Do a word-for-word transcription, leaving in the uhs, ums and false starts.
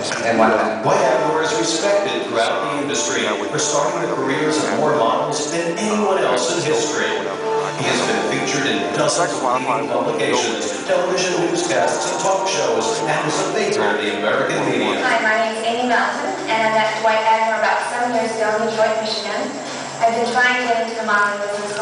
en Guatemala. Dwight Adler is respected throughout the industry for starting the careers of more models than anyone else in history. He has been featured in dozens of leading publications, television newscasts, and talk shows, and is a favorite of the American media. Hi, my name is Amy Melton, and I met Dwight Adler about seven years ago in Detroit, Michigan. I've been trying to get into the modeling business